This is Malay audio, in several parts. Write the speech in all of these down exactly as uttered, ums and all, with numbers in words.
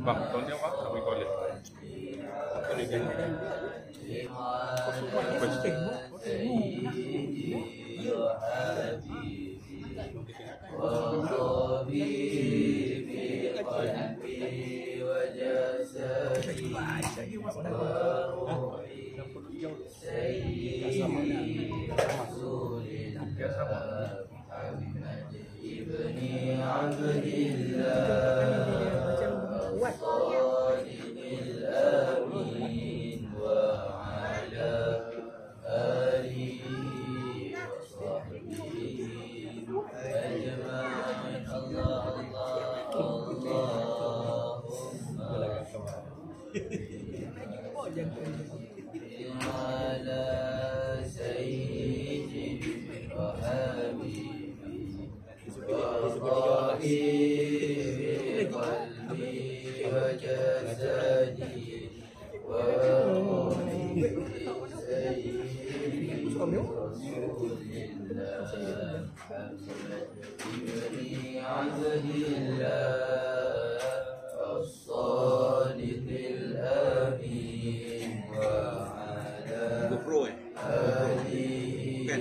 Bang, kau ni apa? Kami boleh. Kau ni kan? Kau suka apa sih? GoPro eh? Bukan?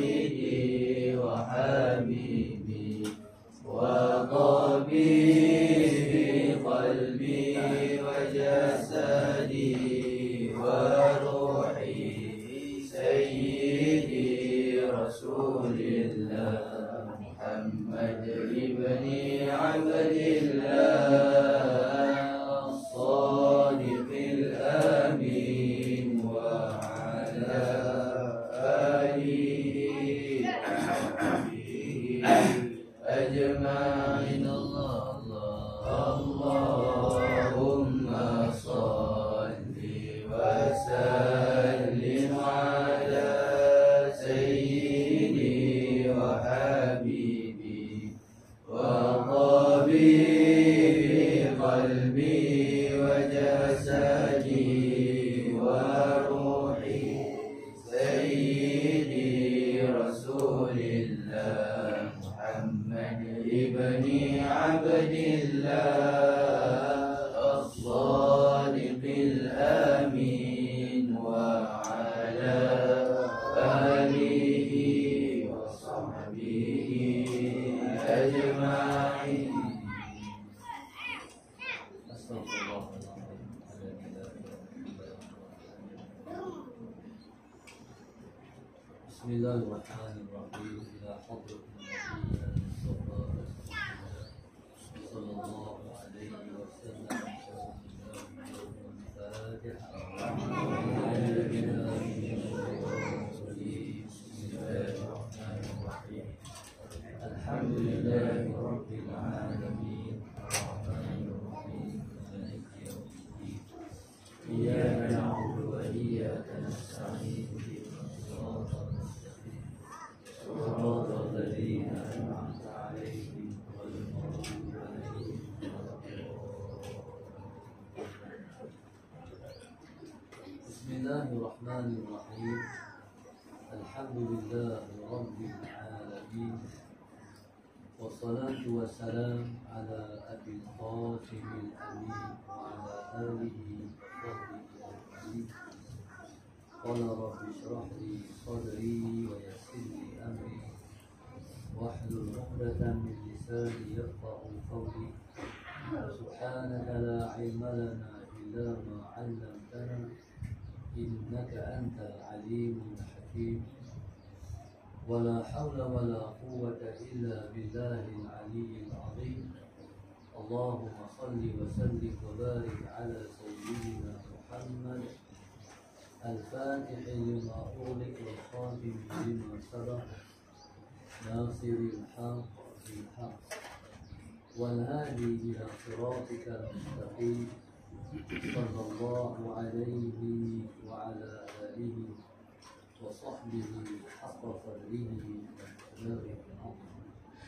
سيدي وحبيبي وطبيبي Bismillahirrahmanirrahim. Ila hadratin Nabi al-Mustafa sallallahu alaihi wasallam. Alhamdulillahi rabbil alamin. Ar-Rahmanir Rahim. Maliki yawmiddin. Iyyaka na'budu wa iyyaka nasta'in. صراط الذين أنعمت عليهم غير المغضوب عليهم ولا الضالين. بسم الله الرحمن الرحيم. الحمد لله رب العالمين، والصلاة والسلام على أبي القاسم الأمين وعلى آله وصحبه أجمعين. قال رب اشرح لي صدري ويسر لي أمري واحلل عقدة من لساني يفقهوا قولي. سبحانك لا علم لنا إلا ما علمتنا إنك أنت العليم الحكيم. ولا حول ولا قوة إلا بالله العلي العظيم. اللهم صل وسلم وبارك على سيدنا محمد الفاتح لما أغلق والخاتم لما سبق ناصر الحق بالحق والهادي إلى صراطك المستقيم صلى الله عليه وعلى آله وصحبه حق قدره ومقداره العظيم.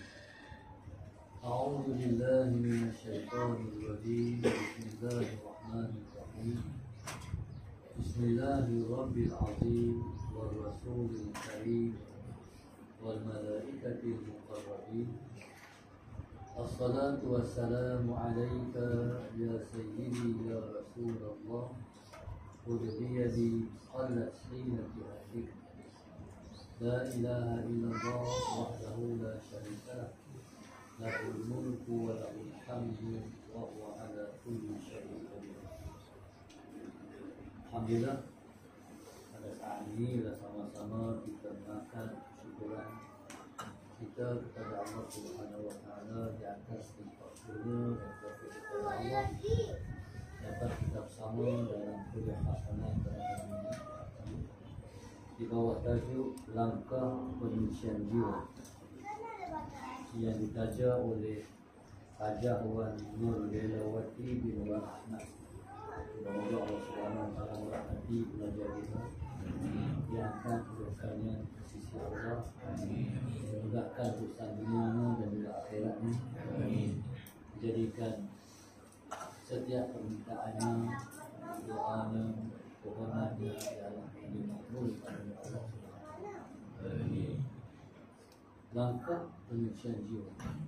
أعوذ بالله من الشيطان الرجيم. بسم الله الرحمن الرحيم. بسم الله الرب العظيم والرسول الكريم والملائكة المقربين. الصلاة والسلام عليك يا سيدي يا رسول الله. خذ بيدي قلت حيلة أهلك. لا إله إلا الله وحده لا شريك له، له الملك وله الحمد وهو على كل شيء قدير. Alhamdulillah, pada saat ini kita sama-sama kita mengakan syukuran kita kepada Allah Subhanahu Wa Taala di atas nikmat-Nya dan taufik kepada Allah dapat kita bersama dalam kuliah hasanah terhadap di bawah tajuk langkah penyucian jiwa yang ditaja oleh Hajah Wan Nur Lelawati bin Ahmad. Semoga Allah Subhanahu Wa Taala merahmati belajar kita, diangkat kedudukannya ke sisi Allah, memudahkan urusan dunianya dan juga akhiratnya, jadikan setiap permintaannya, doanya, pohonannya dalam ini makbul pada Allah Subhanahu Wa Taala. Langkah penyucian jiwa.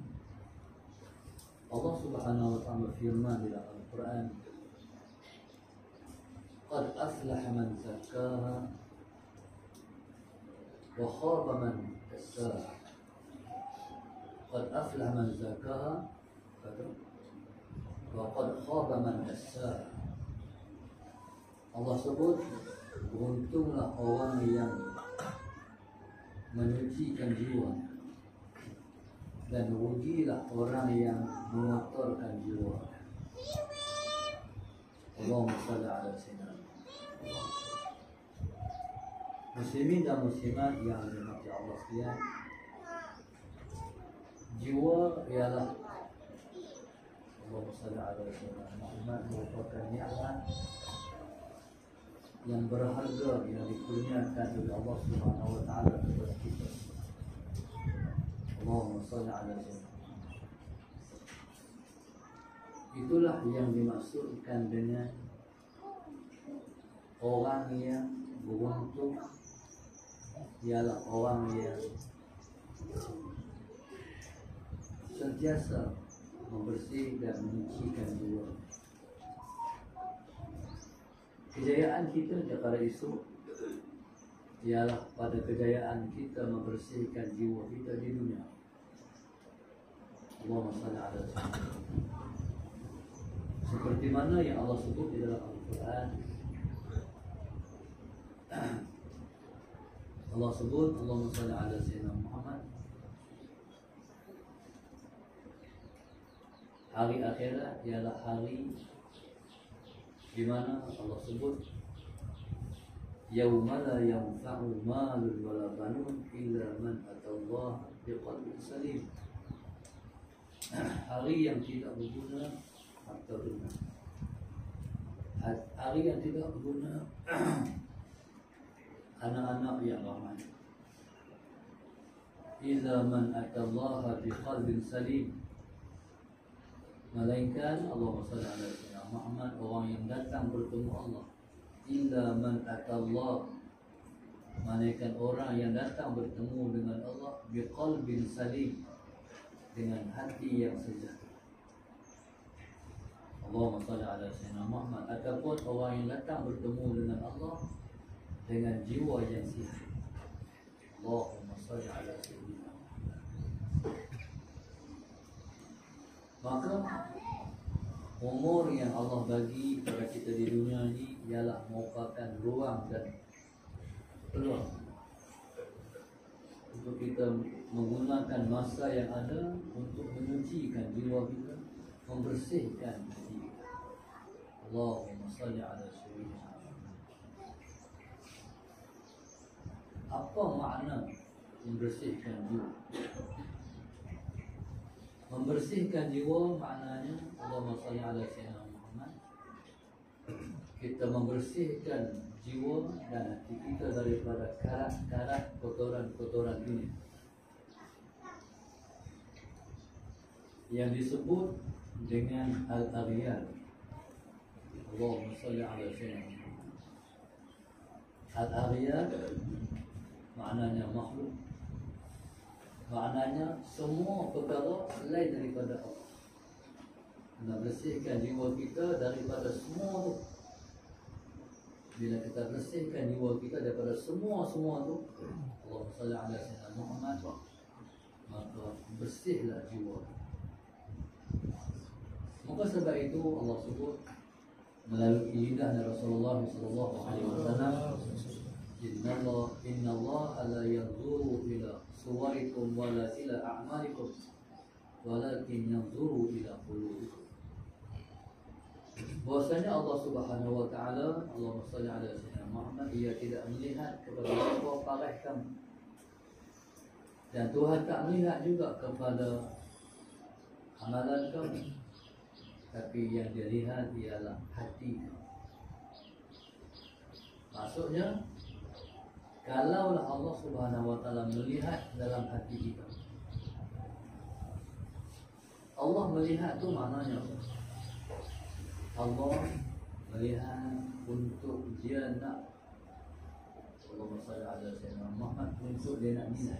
Allah Subhanahu Wa Taala berfirman di dalam Al-Quran, قد أفلح من زكاها وخاب من دساها. قد أفلح من زكاها وقد خاب من دساها. Allah sebut, beruntunglah orang yang menyucikan jiwa dan rugilah orang yang mengotorkan jiwa. Allahumma salli ala sayyidina muslimin dan muslimat yang dirahmati Allah sekalian. Jiwa ialah, Allahumma salli ala sayyidina Muhammad, merupakan nikmat yang berharga yang dikurniakan oleh Allah Subhanahu Wa Taala kepada kita. Allahumma salli ala sayyidina. Itulah yang dimaksudkan dengan orang yang beruntung, ialah orang yang sentiasa membersih dan menyucikan jiwa. Kejayaan kita di pada esok ialah pada kejayaan kita membersihkan jiwa kita di dunia. Allahumma salli ala sayyidina. seperti mana yang Allah sebut di dalam Al-Quran. Allah sebut, Allahumma salli ala sayyidina Muhammad. Hari akhirat ialah hari di mana Allah sebut yauma la yanfa'u malun wala banun illa man atallaha biqalbin salim. Hari yang tidak berguna harta benda. Hari yang tidak berguna anak-anak yang ramai. Illa man atallaha biqalbin salim. Melainkan Allahumma salli ala sayyidina Muhammad, orang yang datang bertemu Allah. Illa man atallah, melainkan orang yang datang bertemu dengan Allah biqalbin salim, dengan hati yang sejahtera. Allahumma salli ala sayyidina Muhammad. Ataupun orang yang datang bertemu dengan Allah dengan jiwa yang sihat. Allahumma salli ala sayyidina Muhammad. Maka umur yang Allah bagi kepada kita di dunia ini ialah merupakan ruang dan peluang untuk kita menggunakan masa yang ada untuk menyucikan jiwa kita, membersihkan hati kita. Allahumma salli ala sayyidina Muhammad. Apa makna membersihkan jiwa? Membersihkan jiwa maknanya Allahumma salli ala sayyidina Muhammad, kita membersihkan jiwa dan hati kita daripada karat-karat kotoran-kotoran dunia yang disebut dengan al-aghyar. Allahumma salli ala sayyidina Muhammad. Al-aghyar maknanya makhluk, maknanya semua perkara selain daripada Allah. Nak bersihkan jiwa kita daripada semua tu. Bila kita bersihkan jiwa kita daripada semua-semua tu, Allahumma salli ala sayyidina Muhammad, maka bersihlah jiwa. Maka sebab itu Allah sebut melalui lidah Rasulullah sallallahu alaihi wasallam, Inna Allah Inna Allah la yanzuru ila suwarikum wala ila a'malikum walakin yanzuru ila qulubikum. Bahwasanya Allah Subhanahu wa taala, Allahumma salli ala sayyidina Muhammad, ia tidak melihat kepada apa parah kamu. Dan Tuhan tak melihat juga kepada amalan kamu, tapi yang dia lihat ialah hati kamu. Maksudnya, kalaulah Allah Subhanahu wa taala melihat dalam hati kita, Allah melihat tu maknanya Allah melihat untuk dia nak, Allahumma salli ala sayyidina Muhammad, untuk dia nak nilai.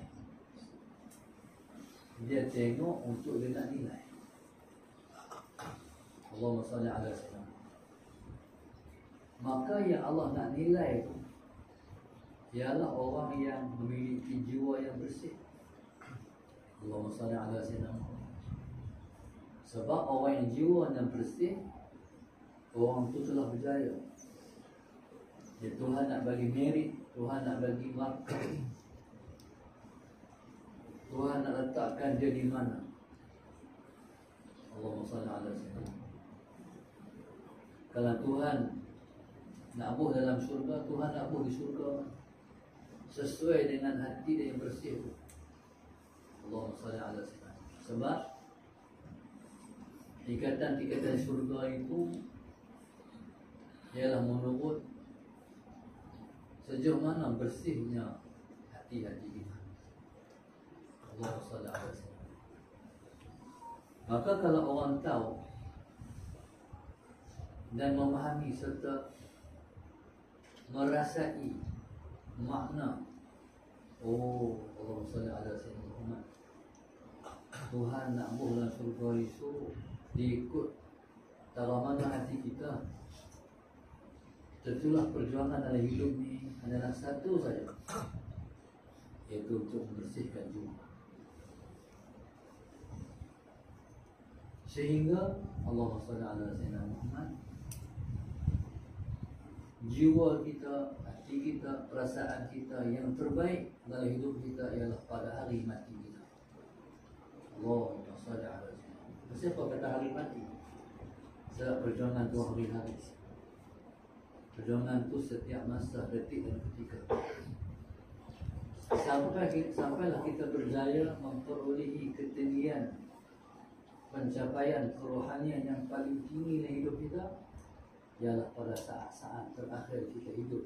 Dia tengok untuk dia nak nilai. Allahumma salli ala sayyidina Muhammad. Maka yang Allah nak nilai tu ialah orang yang memiliki jiwa yang bersih. Allahumma salli ala sayyidina Muhammad. Sebab orang yang jiwa yang bersih, orang tu telah berjaya. Ya, Tuhan nak bagi merit, Tuhan nak bagi markah, Tuhan nak letakkan dia di mana. Allahumma salli ala sayyidina. Kalau Tuhan nak buh dalam syurga, Tuhan nak buh di syurga sesuai dengan hati dia yang bersih tu. Allahumma salli ala sayyidina. Sebab ikatan-ikatan syurga itu ialah menurut sejauh mana bersihnya hati-hati kita. Allahumma salli ala sayyidina. Maka kalau orang tahu dan memahami serta merasai makna, oh Allahumma salli ala sayyidina Muhammad, Tuhan nak buh dalam syurga itu diikut tara mana hati kita. Tentulah perjuangan dalam hidup ni adalah satu saja, iaitu untuk membersihkan jiwa. Sehingga Allahumma shalli ala sayyidina Muhammad, jiwa kita, hati kita, perasaan kita yang terbaik dalam hidup kita ialah pada hari mati kita. Allahumma shalli ala sayyidina Muhammad. Siapa kata hari mati? Sebab perjuangan tu hari-hari. Perjuangan tu setiap masa, detik dan ketika. Sampai sampailah kita berjaya memperolehi ketinggian pencapaian kerohanian yang paling tinggi dalam hidup kita ialah pada saat-saat terakhir kita hidup.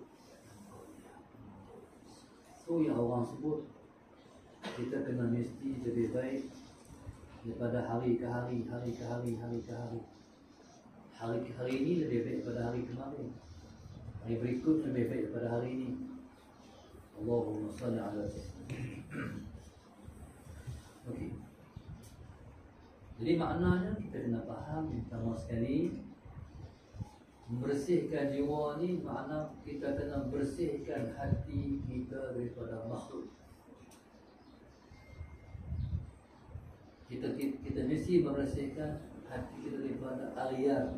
So yang orang sebut kita kena mesti lebih baik daripada hari ke hari, hari ke hari, hari ke hari. Hari ke hari ini lebih baik daripada hari kemarin. Hari berikut lebih baik daripada hari ini. Allahumma salli ala sayyidina. Okey. Jadi maknanya kita kena faham yang pertama sekali, membersihkan jiwa ni makna kita kena bersihkan hati kita daripada makhluk. Kita kita, kita mesti membersihkan hati kita daripada aliyar.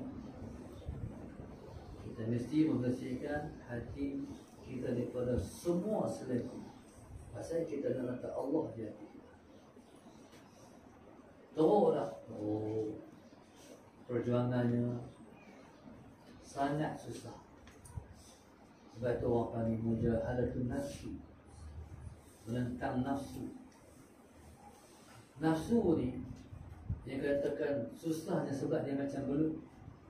Kita mesti membersihkan hati kita daripada semua selain Allah. Pasal kita nak letak Allah di hati kita. Teruk tak? Oh, perjuangannya sangat susah. Sebab itu orang panggil mujahadatun nafsi, menentang nafsu. Nafsu ni dia katakan susahnya sebab dia macam belut.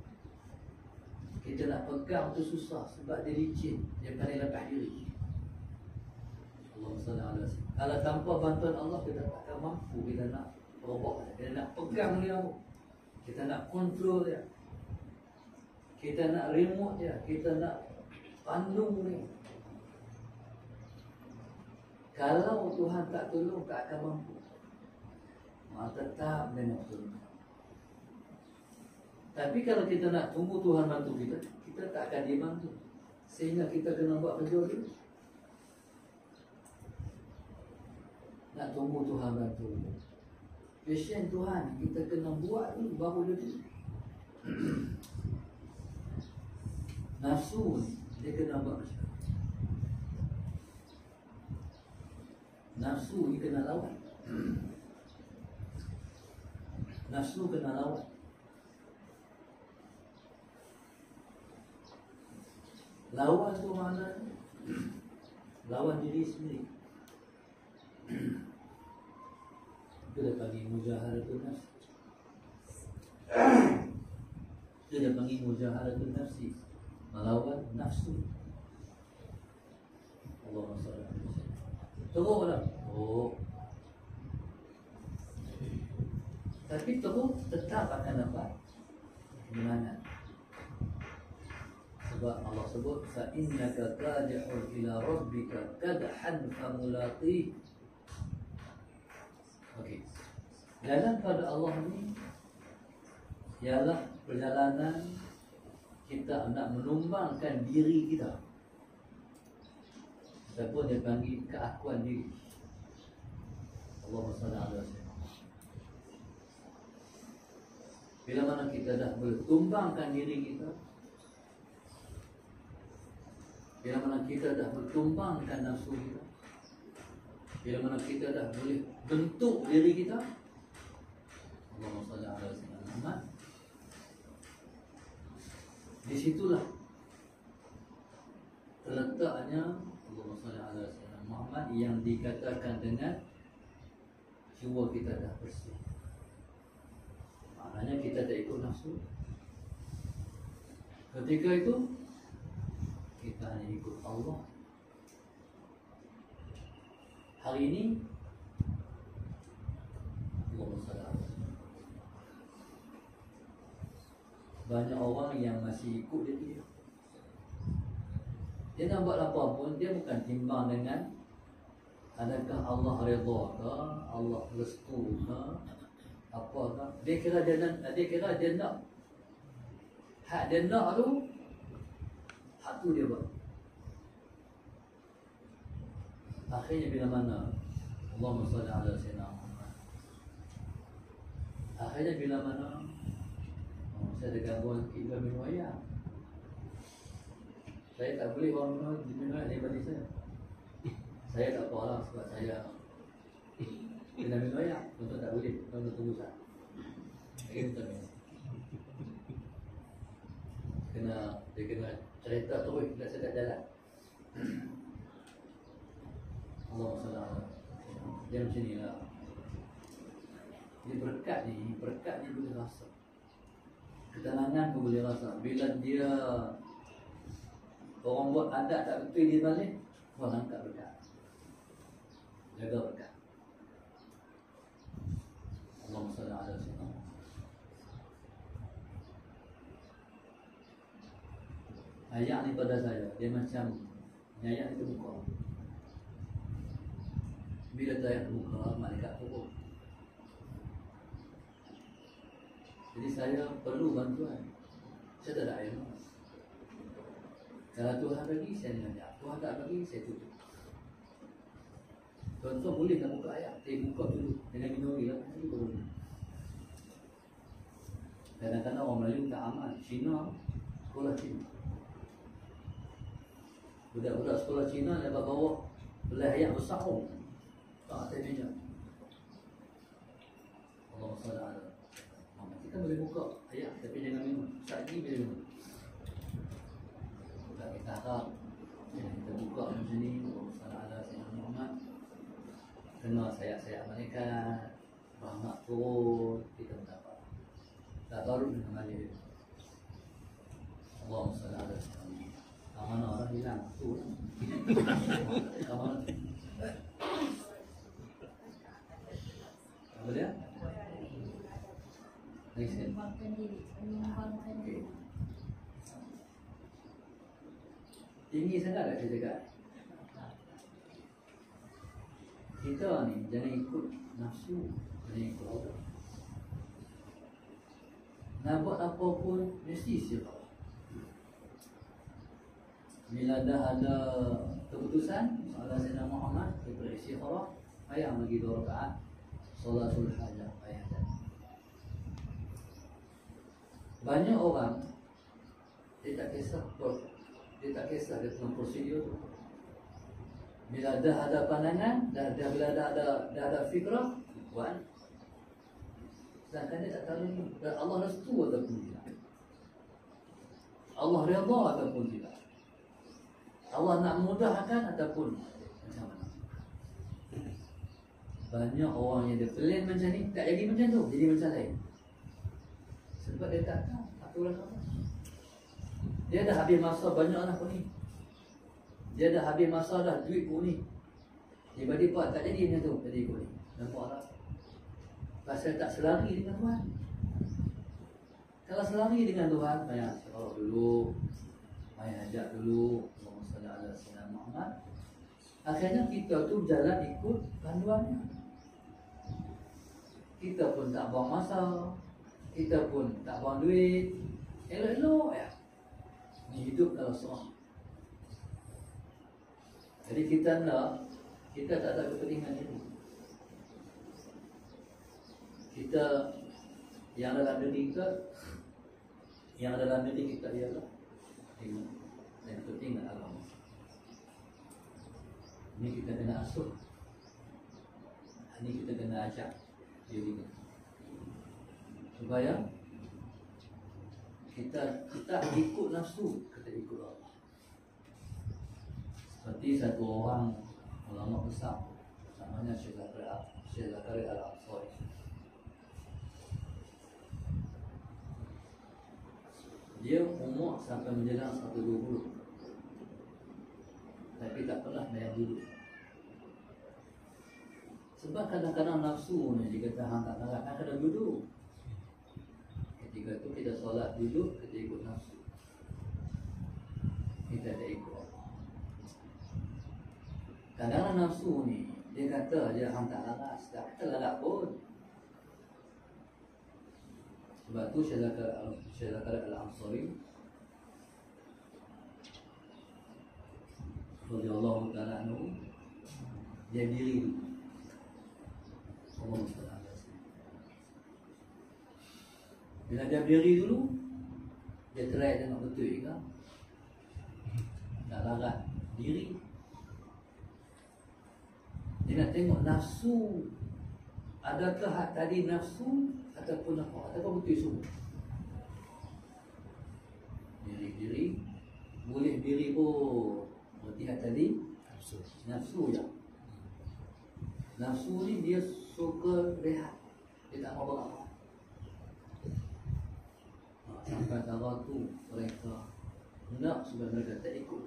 Kita nak pegang tu susah sebab dia licin, dia pandai lepas diri. Allahumma salli ala sayyidina. Kalau tanpa bantuan Allah kita tak akan mampu kita nak robot, kita nak pegang dia, kita nak kontrol dia, kita nak remote dia, kita nak pandung dia. Kalau Tuhan tak tolong, tak akan mampu. Maka tetap dia nak tolong. Tapi kalau kita nak tunggu Tuhan bantu kita, kita tak akan dibantu. Sehingga kita kena buat kerja dulu. Nak tunggu Tuhan bantu. Passion Tuhan kita kena buat dulu baru dia. Nafsu dia kena buat macam. Nafsu dia kena lawan. Nafsu kena lawan. Lawan tu mana? Lawan diri sendiri. Itu dia panggil mujahadatun nafsi. Itu dia panggil mujahadatun nafsi, melawan nafsu. Allahumma salli alaihi wasallam. Teruk tak? Oh. Tapi teruk tetap akan dapat kemenangan. Sebab Allah sebut fa innaka qadi'un ila rabbika kadhan famulaqi. Okey. Jalan pada Allah ni ialah perjalanan kita nak menumbangkan diri kita. Ataupun dia panggil keakuan diri. Allahumma salli ala sayyidina. Bila mana kita dah bertumbangkan diri kita, bila mana kita dah bertumbangkan nafsu kita, bila mana kita dah boleh bentuk diri kita, Allahumma salli ala sayyidina Muhammad, di situlah terletaknya Allahumma salli ala sayyidina Muhammad yang dikatakan dengan jiwa kita dah bersih. Maknanya kita tak ikut nafsu. Ketika itu kita hanya ikut Allah. Hari ini Allahumma salli ala sayyidina. Banyak orang yang masih ikut dia. Dia nak buat apa pun, dia bukan timbang dengan adakah Allah redha ke, Allah restu ke, apa ke. Dia kira dia nak, dia kira dia nak. Hak dia nak tu, hak tu dia buat. Akhirnya bila mana Allahumma salli ala sayyidina Muhammad, Akhirnya bila mana oh, saya ada gangguan kita minum ayam, saya tak boleh orang minum minum ayam daripada saya. Saya tak tahu lah sebab saya kena minum ayam, tuan tak boleh, tuan tunggu sah. Ini tuan kena dia kena cerita terus, tak sedap jalan. Allah Subhanahu dia macam ni lah. Dia berkat ni, berkat ni boleh rasa. Ketenangan pun boleh rasa. Bila dia orang buat adat tak betul dia balik, orang angkat berkat. Jaga berkat. Allahumma salli ala sayyidina. Ayat ni pada saya, dia macam ayat ni terbuka. Bila ayat terbuka, malaikat turun. Jadi saya perlu bantuan. Saya tak ada ilmu. Kalau Tuhan bagi, saya mengajar. Tuhan tak bagi, saya tutup. Tuan-tuan boleh nak buka ayat, saya buka dulu. Dengan minori lah, nanti baru. Kadang-kadang orang Melayu tak aman. Cina, sekolah Cina. Budak-budak sekolah Cina dapat bawa belah ayat besar pun. Tak ada meja. Allah SWT. Kita boleh buka ayat tapi jangan minum. Saat ini boleh minum. Tak kita harap kita buka macam ni. Allah SWT Sayyidina Muhammad kena sayap-sayap malaikat, rahmat turun, kita mendapat. Tak baru dengan malaikat. Allah SWT. Kat mana orang hilang tu. Kat mana? Apa dia? Menyumbangkan diri, menyumbangkan diri. Tinggi sangat tak saya cakap? Kita ni jangan ikut nafsu, jangan ikut orang. Nak buat apa pun mesti siapa. Bila dah ada keputusan, soalan Sayyidina Muhammad daripada istikharah, ayah bagi dua rakaat salatul hajah, ayah dan banyak orang dia tak kisah dia tak kisah dia tentang prosedur tu. Bila dah ada pandangan, dah dah bila dah ada dah ada fikrah, buat. Sedangkan dia tak tahu ni Allah restu ataupun tidak. Allah redha ataupun tidak. Allah nak mudahkan ataupun macam mana. Banyak orang yang dia plan macam ni tak jadi macam tu, jadi macam lain. Sebab dia tak tahu aturan apa. Dia dah habis masa banyak lah pun ni. Dia dah habis masa dah duit pun ni. Tiba-tiba tak jadi macam tu, jadi ikut ni. Nampak tak? Pasal tak selari dengan Tuhan. Kalau selari dengan Tuhan, banyak sekarang dulu, main ajak dulu, Allahumma salli ala sayyidina Muhammad. Akhirnya kita tu jalan ikut panduannya. Kita pun tak buang masa, kita pun tak buang duit, elok-elok ya. Ni hidup kalau seorang. Jadi kita nak, kita tak ada kepentingan itu. Kita yang dalam diri kita, yang dalam diri kita ialah yang penting agama. Ini kita kena asuh. Ini kita kena ajak diri kita. Supaya kita kita ikut nafsu, kita ikut Allah. Seperti satu orang ulama besar namanya Syekh Zakaria Syekh Zakaria Al-Ansari. Dia umur sampai menjelang seratus dua puluh, tapi tak pernah bayar duduk. Sebab kadang-kadang nafsu ni dia kata hang tak nak kan kena duduk. Ketika tu kita solat duduk, kita ikut nafsu. Kita tak ikut Allah. Kadang-kadang nafsu ni dia kata je hang tak larat, tak kata larat pun. Sebab tu Syekh Zakaria Al-Ansari radhiyallahu ta'ala anhu dia diri Allah SWT. Bila dia berdiri dulu, dia try tengok betul ke nak larat diri. Dia nak tengok nafsu, adakah hak tadi nafsu ataupun apa, ataupun betul semua. Diri-diri boleh diri pun berarti hak tadi Nafsu. nafsu je. Nafsu ni dia suka rehat, dia tak mau berapa. Ha, sampai tahun tu mereka nak sebab mereka tak ikut.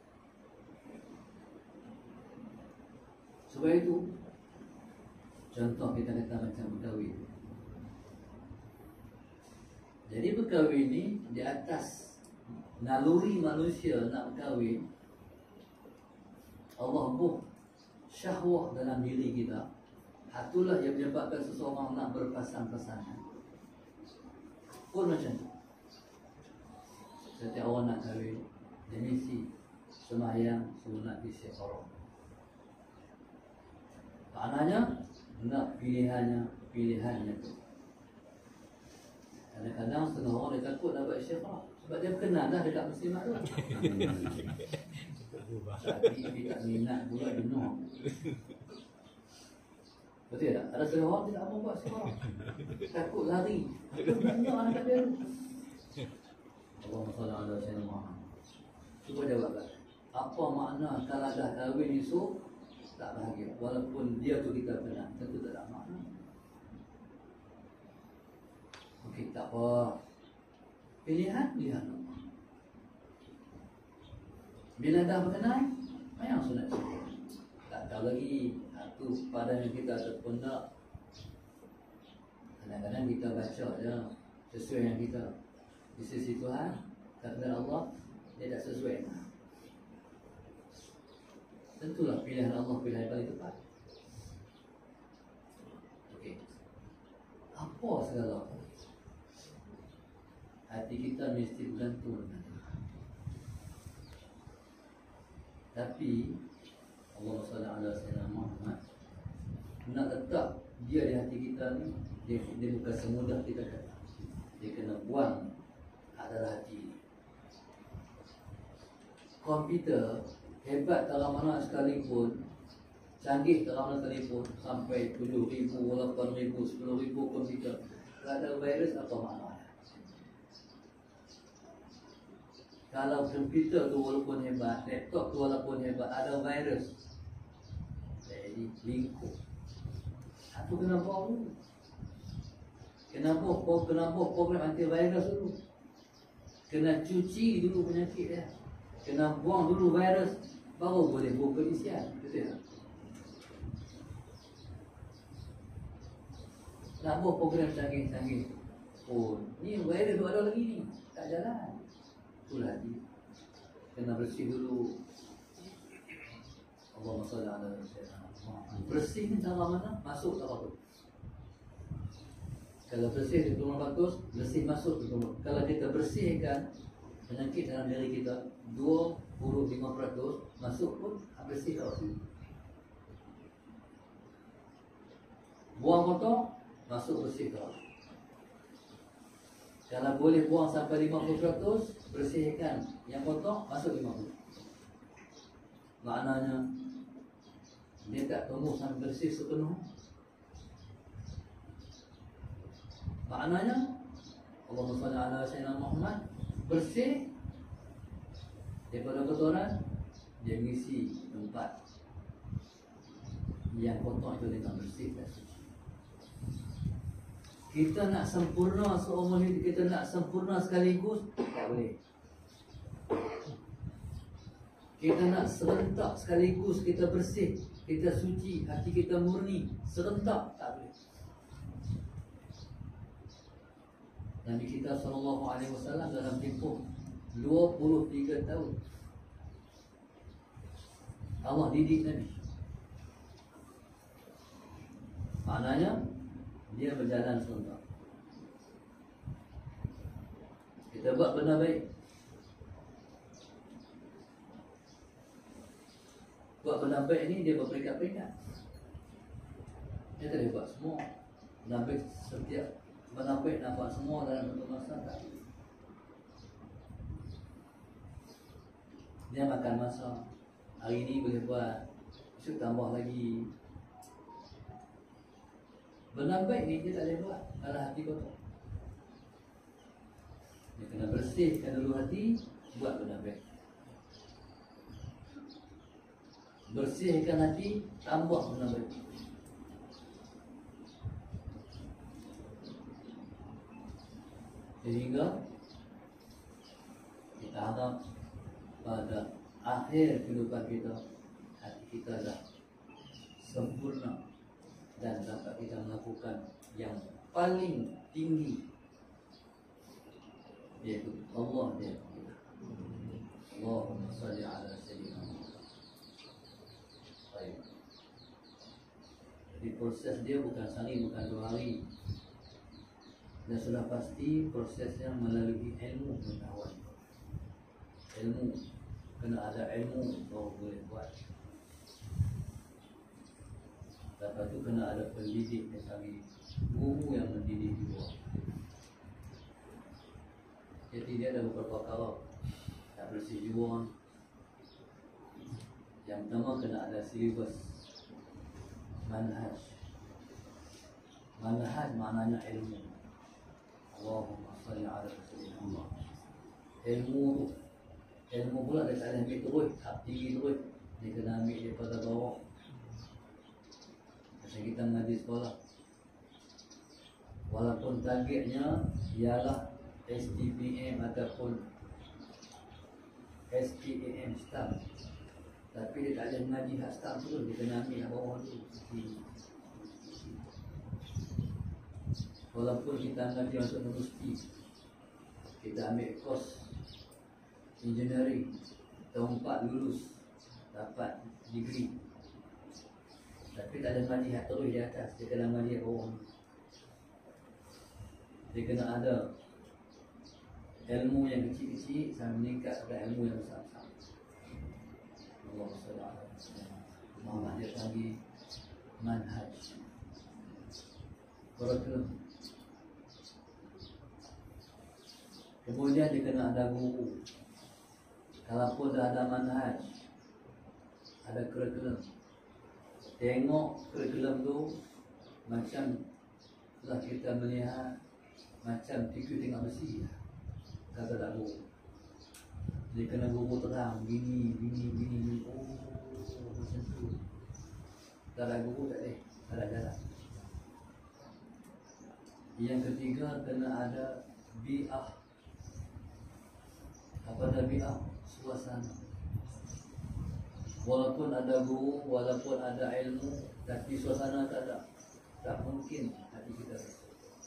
Sebab itu contoh kita kata macam berkahwin. Jadi berkahwin ni di atas naluri manusia nak berkahwin, Allah buh syahwah dalam diri kita. Itulah yang menyebabkan seseorang nak berpasang-pasangan. Pun macam tu. Setiap orang nak kahwin, dia mesti sembahyang sunat istiqarah. Maknanya nak pilihannya, pilihannya tu. Kadang-kadang setengah orang dia takut nak buat istiqarah sebab dia kenal dah dekat muslimat tu. Tapi dia tak minat pula jenuh. Betul tak? Ada setengah orang tidak mau buat istiqarah, takut lari. Takut banyak anak dia tu. Allahumma salli ala sayyidina Muhammad. Cuba jawablah. Apa makna kalau dah kahwin esok tak bahagia? Walaupun dia tu kita kenal, tentu tak ada makna. Okey, tak apa. Pilihan, pilihan Allah. Bila dah berkenal, mayang sunat cikgu. Tak tahu lagi itu pada yang kita ataupun tak. Kadang-kadang kita baca je sesuai yang kita di sisi Tuhan, takdir Allah, dia tak sesuai. Tentulah pilihan Allah pilihan yang paling tepat. Okey. Apa segala hati kita mesti bergantung dengan Tuhan. Tapi Allah subhanahu wa taala Muhammad nak letak dia di hati kita ni, dia, dia bukan semudah kita kata. Dia kena buang adalah hati. Komputer hebat dalam mana sekalipun, canggih dalam mana sekalipun, sampai tujuh ribu, lapan ribu, sepuluh ribu komputer, kalau ada virus apa maknanya? Kalau komputer tu walaupun hebat, laptop tu walaupun hebat, ada virus, jadi lingkup. Aku kena buang dulu. Kenapa? Kenapa program antivirus dulu? Kena cuci dulu penyakit dia. Kena buang dulu virus, baru boleh buka isian. Betul tak? Nak buat program canggih-canggih pun, ni virus tu ada lagi ni, tak jalan. Itulah dia. Kena bersih dulu. Allahumma salli ala sayyidina Muhammad. Bersih ni cara mana? Masuk tak apa tu. Kalau bersih itu bagus, bersih masuk itu. Kalau kita bersihkan penyakit dalam diri kita dua puluh lima peratus, masuk pun bersih tak apa. Buang kotor, masuk bersih tak apa. Kalau boleh buang sampai lima puluh peratus, bersihkan yang kotor, masuk lima puluh. Maknanya dia tak tumbuh sampai bersih sepenuh. Maknanya Allahumma salli ala sayyidina Muhammad, bersih daripada kotoran, dia mengisi tempat yang kotor itu dengan bersih dan suci. Kita nak sempurna seumur hidup, kita nak sempurna sekaligus, tak boleh. Kita nak serentak sekaligus, kita bersih, kita suci, hati kita murni, serentak, tak boleh. Nabi kita sallallahu alaihi wasallam dalam tempoh dua puluh tiga tahun Allah didik Nabi. Maknanya dia berjalan serentak. Kita buat benda baik, buat benda baik ni dia berperingkat-peringkat. Dia tak boleh buat semua. Benda baik setiap Menapik nampak semua dalam satu masa tak. Dia makan masa. Hari ni boleh buat, besok tambah lagi. Benda baik ni dia tak boleh buat kalau hati kotor. Dia kena bersihkan dulu hati, buat benda baik. Bersihkan hati, tambah benda baik. Sehingga kita harap pada akhir kehidupan kita, hati kita dah sempurna dan dapat kita melakukan yang paling tinggi, yaitu Allah dia. Allahumma salli ala sayyidina Muhammad. Baik. Jadi proses dia bukan sehari, bukan dua hari. Dan sudah pasti prosesnya melalui ilmu pengetahuan. Ilmu, kena ada ilmu baru boleh buat. Lepas tu kena ada pendidik yang kami, guru yang mendidik juga. Jadi dia ada beberapa perkara tak bersih juga. Yang pertama kena ada silibus manhaj. Manhaj maknanya ilmu. Allahumma salli ala sayyidina Muhammad. Ilmu ilmu pula dia tak boleh ambil terus, tak tinggi terus. Dia kena ambil daripada bawah. Macam kita mengaji sekolah, walaupun targetnya ialah S T P M ataupun S T A M staff, tapi dia tak boleh mengaji hak staff terus. Dia kena ambil hak bawah dulu. Walaupun kita mengaji masuk universiti, kita ambil kos engineering, tahun empat lulus, dapat degree, tapi tak ada mengaji hak terus di atas. Dia kena mengaji hak bawah. Dia kena ada ilmu yang kecil-kecil sampai meningkat pada ilmu yang besar-besar. Allah subhanahu wa taala. Muhammad dia panggil manhaj. Kurikulum. Kemudian dia kena ada guru. Kalaupun dah ada manhaj, ada kurikulum, tengok kurikulum tu macam setelah kita melihat macam T V tengok besi. Kata tak guru. Dia kena guru terang, gini, gini, gini, gini. Oh, macam tu. Tak ada guru tak boleh, tak ada jalan. Yang ketiga kena ada bi'ah. Apa ada bi'ah? Suasana. Walaupun ada guru, walaupun ada ilmu, tapi suasana tak ada, tak mungkin hati kita bersih.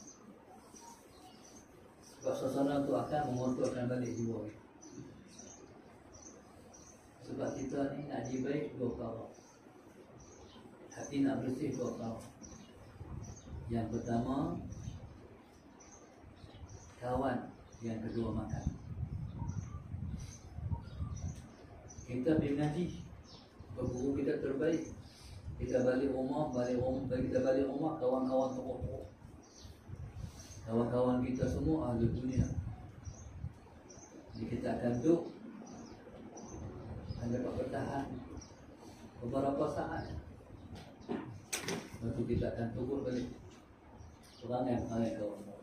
Sebab suasana tu akan mengontrolkan balik jiwa kita. Sebab kita ni nak jadi baik dua perkara. Hati nak bersih dua perkara. Yang pertama kawan, yang kedua makan. Kita pergi mengaji, guru kita terbaik. Kita balik rumah, balik rumah, kita balik rumah, kawan-kawan teruk-teruk. Kawan-kawan kita semua ahli dunia. Jadi kita akan duduk, akan dapat bertahan beberapa saat. Lepas tu kita akan turun balik. Perangai perangai kawan-kawan.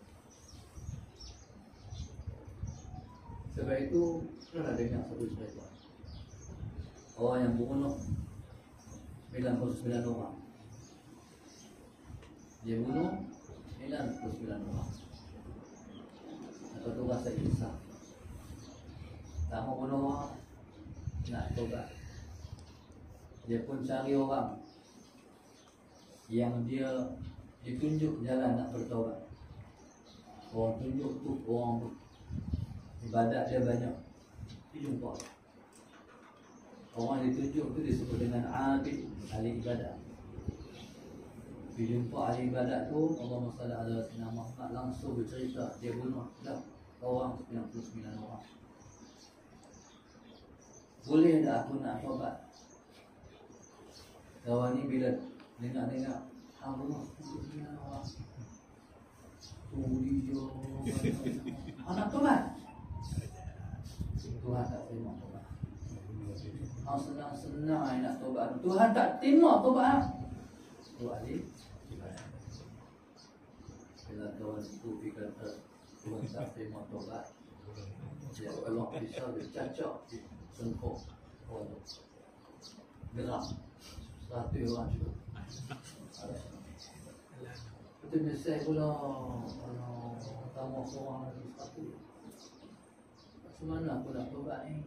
Sebab itu, pernah dengar satu cerita. Orang yang bunuh sembilan puluh sembilan orang. Dia bunuh sembilan puluh sembilan orang. Lepas tu rasa insaf, tak mau bunuh orang, nak tobat. Dia pun cari orang yang dia ditunjuk jalan nak bertaubat. Orang tunjuk tu, orang tu ibadat dia banyak, dia jumpa. Orang ditunjuk tu disebut dengan abid, ahli ibadat. Bila jumpa ahli ibadat tu, Allahumma salli ala sayyidina Muhammad, langsung bercerita dia bunuh dah orang sembilan puluh sembilan orang. Boleh tak aku nak taubat? Kawan ni bila dengar-dengar, ah bunuh sembilan puluh sembilan orang, tu dia. Anak tobat. Tuhan tak terima tobat. Orang senang-senang nak tobat. Tuhan tak terima tobat. Tu ahli ibadat. Bila kawan sufi kata Tuhan tak terima tobat, dia keluar pisau, dia cacak di sengkok orang tu. Gerak. Satu orang cukup. Itu biasa pula kalau tamu seorang lagi satu. Macam mana aku nak tobat ni?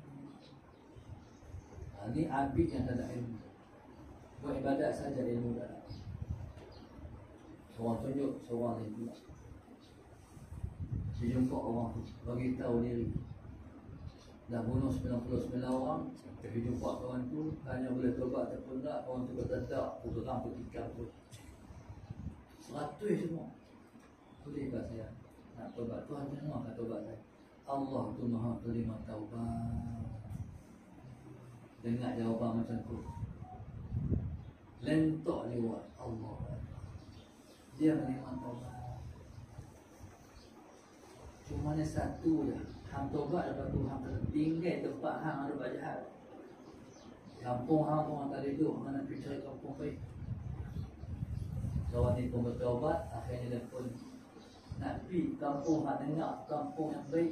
Ha, ni abid yang tak ada ilmu. Buat ibadat saja ilmu tak ada. Seorang tunjuk, seorang ni pula. Dia jumpa orang tu, bagi tahu diri. Dah bunuh sembilan puluh sembilan orang, dia jumpa kawan tu, hanya boleh tobat ataupun tak, orang tu kata tak, aku gerang ketikam tu. Seratus semua. Bolehkah saya nak tobat? Tuhan jangan nak tobat saya. Allah tu maha terima taubat. Dengar jawapan macam tu. Lentok lewat Allah. Dia menerima taubat. Cuma ni satu je. Hang tobat lepas tu hang tertinggal tempat hang ada buat jahat. Kampung hang pun tak ada duduk, hang nak pergi cari kampung baik. Kawan ni pun bertaubat, akhirnya dia pun nak pergi kampung hang dengar kampung yang baik.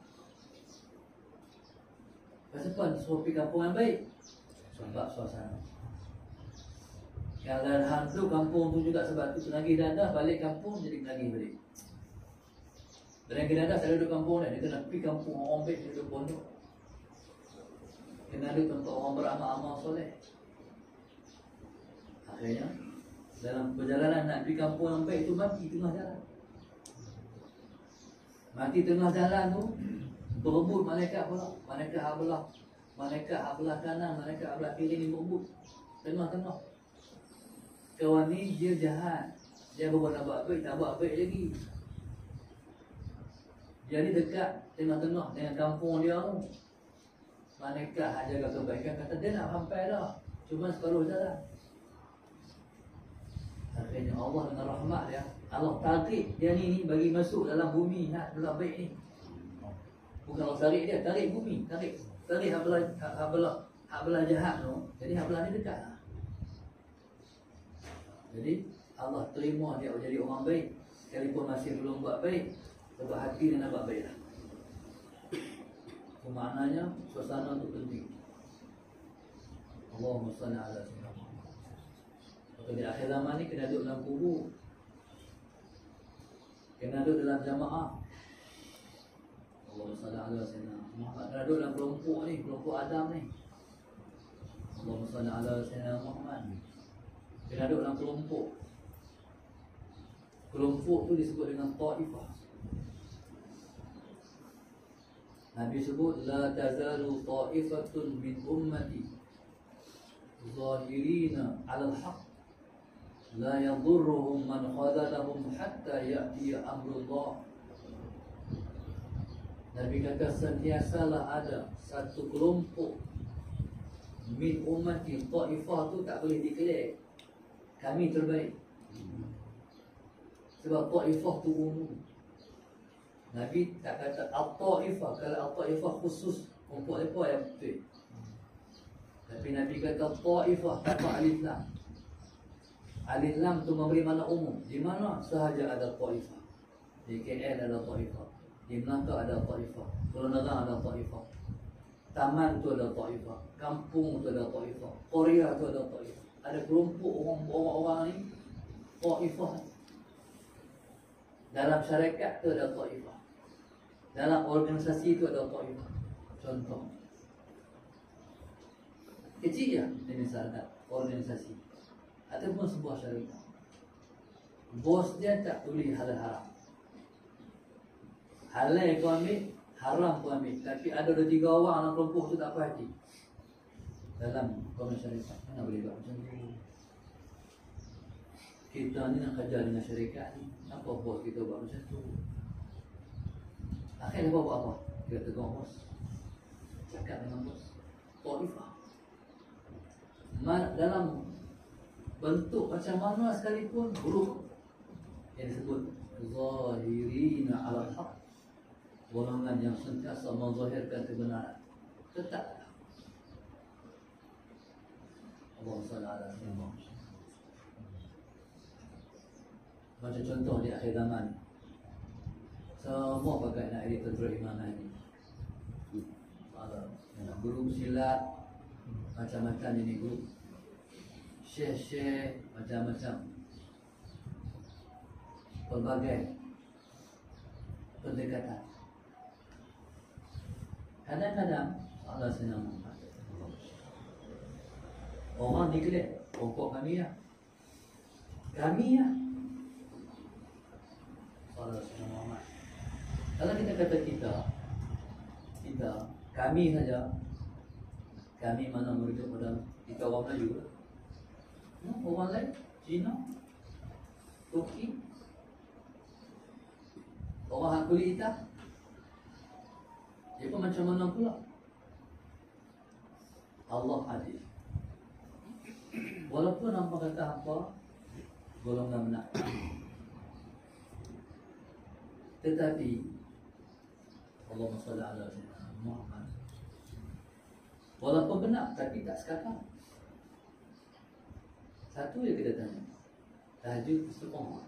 Kenapa suruh pergi kampung yang baik? Sebab suasana. Kalau hang tu kampung tu juga sebab tu penagih dadah, balik kampung jadi penagih balik. Penagih dadah tak duduk kampung dah, dia kena pergi kampung orang baik, dia duduk pondok. Kena ada tempat orang beramal-amal soleh. Akhirnya dalam perjalanan nak pergi kampung yang baik tu mati tengah jalan. Mati tengah jalan tu berebut malaikat pula. Malaikat habelah, malaikat habelah kanan, malaikat habelah kiri ni berebut tengah-tengah. Kawan ni dia jahat. Dia baru nak buat baik, tak buat baik lagi. Dia ni dekat tengah-tengah dengan kampung dia tu. Malaikat jaga kebaikan, kata dia nak sampai dah, cuma separuh jalan. Akhirnya Allah dengan rahmat dia, Allah tarik dia ni, ni bagi masuk dalam bumi nak belah baik ni. Bukan Allah tarik dia, tarik bumi, tarik tarik hak belah hak belah hak belah jahat tu. Jadi hak belah ni dekat lah. Jadi Allah terima dia jadi orang baik, sekalipun masih belum buat baik, sebab hati dia nak buat baik lah. So, maknanya suasana tu penting. Allahumma salli ala sayyidina Muhammad. Kalau di akhir zaman ni kena duduk dalam kubur, kena duduk dalam jamaah. Allahumma salli ala sayyidina Muhammad. Kena duduk dalam kelompok ni, kelompok Adam ni. Allahumma salli ala sayyidina Muhammad. Kena duduk dalam kelompok. Kelompok tu disebut dengan ta'ifah. Nabi sebut la tazalu ta'ifatun min ummati zahirina 'ala al-haq la yadurruhum man khadalahum hatta ya'ti amrullah. Nabi kata sentiasalah ada satu kelompok min ummati, ta'ifah tu tak boleh declare kami terbaik, sebab ta'ifah tu umum. Nabi tak kata al-ta'ifah. Kalau al-ta'ifah khusus kelompok apa yang betul. Tapi Nabi kata ta'ifah tanpa alif lam. Alif lam tu memberi makna umum. Di mana sahaja ada ta'ifah. Di K L ada ta'ifah, di Melaka ada ta'ifah, Pulau Nerang ada ta'ifah, Taman tu ada ta'ifah, kampung tu ada ta'ifah, Korea tu ada ta'ifah. Ada kelompok orang-orang ni ta'ifah. Dalam syarikat tu ada ta'ifah. Dalam organisasi itu ada ta'ifah. Contoh kecil ya, ini syarikat, organisasi ataupun sebuah syarikat. Bos dia tak tulis halal haram. Halal kau ambil, haram kau ambil. Tapi ada dua tiga orang dalam kelompok tu tak puas hati. Dalam komisi syarikat, mana boleh buat macam tu? Kita ni nak kerja dengan syarikat ni, apa bos kita buat macam tu? Akhirnya buat apa? Kita tegur bos, cakap dengan bos. Ta'ifah dalam bentuk macam mana sekalipun, huruf yang disebut zahirina 'ala al-haq, golongan yang sentiasa menzahirkan kebenaran. Tetap Allahumma shalli ala sayyidina. Macam contoh di akhir zaman, semua pakai nak edit terus imanah ini. Ada grup silat macam-macam ini, grup syekh-syekh macam-macam, pelbagai pendekatan. Kadang-kadang Allah senang orang declare pokok kami ya, kami ya. Allah senang Muhammad. Kalau kita kata kita, kita, kami saja, kami mana merujuk pada kita orang Melayu, hmm, orang lain, Cina, Turki, orang kulit hitam, dia pun macam mana pula? Allah hadir. Walaupun nampak kata apa, golongan benar, tetapi Allahumma shalli ala sayyidina Muhammad, walaupun benar tapi tak sekakar. Satu yang kita tanya, tahajud istiqamah.